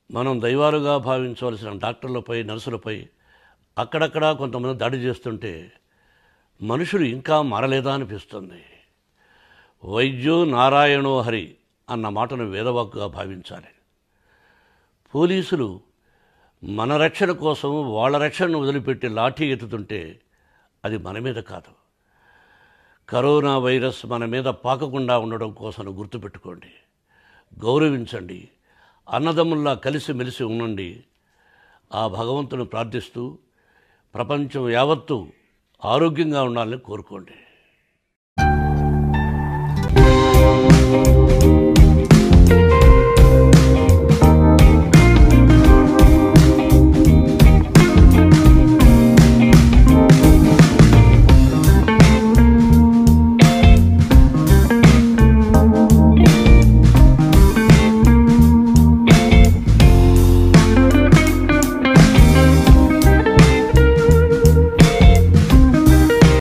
మనం దైవాలుగా భావించవలసిన డాక్టర్లపై, నర్సులపై అక్కడక్కడ కొంతమంది దాడి చేస్తుంటే మనుషులు ఇంకా మారలేదా అనిపిస్తుంది. వైద్యో నారాయణో హరి అన్న మాటను వేదవాక్కుగా భావించాలి. పోలీసులు మన రక్షణ కోసం వాళ్ళ రక్షణను వదిలిపెట్టి లాఠీ ఎత్తుతుంటే అది మన మీద కాదు, కరోనా వైరస్ మన మీద పాకకుండా ఉండడం కోసం గుర్తుపెట్టుకోండి. గౌరవించండి, అన్నదమ్ముల్లా కలిసిమెలిసి ఉండండి. ఆ భగవంతుని ప్రార్థిస్తూ ప్రపంచం యావత్తు ఆరోగ్యంగా ఉండాలని కోరుకోండి.